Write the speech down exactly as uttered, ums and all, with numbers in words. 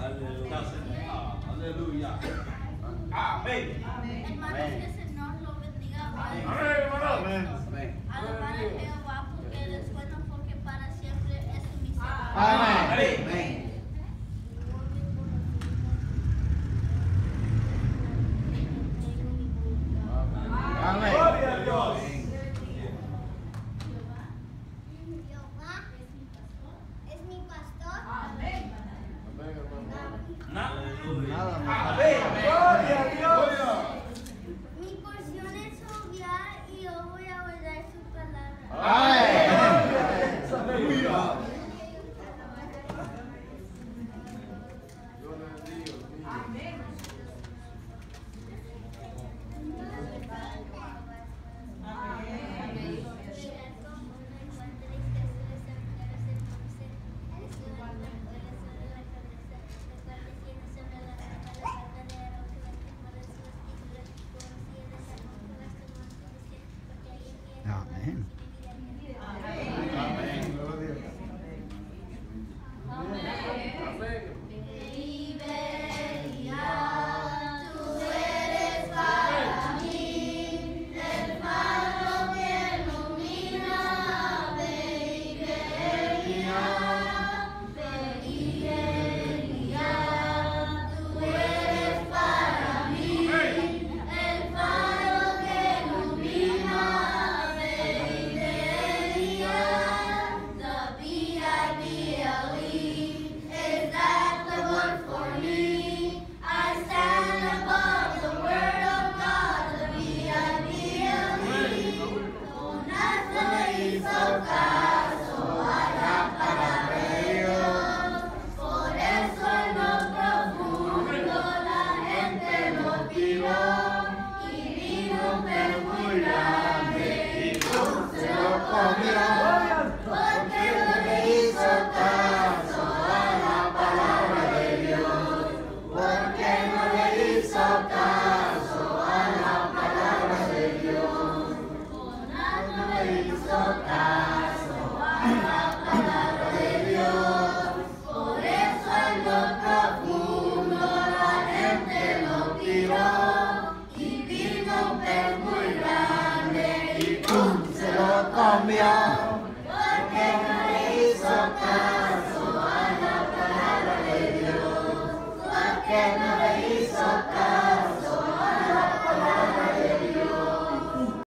Aleluya. Amén. Hermanos, que el Señor lo bendiga. Amén. Alabar a Jehová porque Él es bueno, porque para siempre es su misericordia. Amén. Amén. Amén. Gloria a Dios. Jehová es mi pastor. Amén. Nada más. Amén. Gloria a Dios. Mi porción es obviar y yo voy a guardar su palabra. Amén. Aleluya. Amén. Amén. Amén. Cambia.